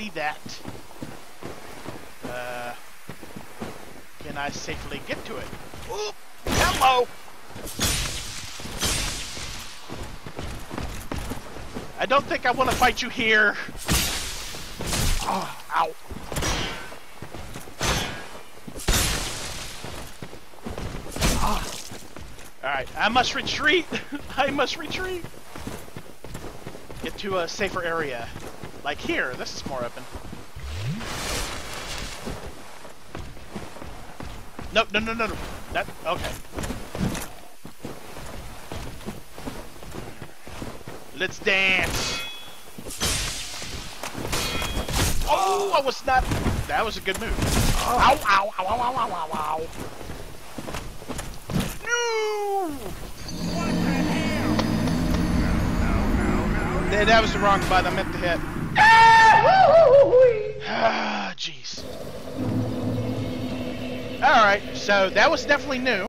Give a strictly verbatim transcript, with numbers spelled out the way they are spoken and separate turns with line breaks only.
see that. Uh, can I safely get to it? Oop! Hello! I don't think I want to fight you here. Oh, ow. Oh. Alright, I must retreat. I must retreat. Get to a safer area. Like here, this is more open. No, no, no, no, no. That, okay. Let's dance. Oh, I was not. That was a good move. Oh. Ow, ow, ow, ow, ow, ow, ow, ow. No! What the hell? No, no, no, no. Yeah, that was the wrong button. I meant to hit. Ah, jeez. Alright, so that was definitely new.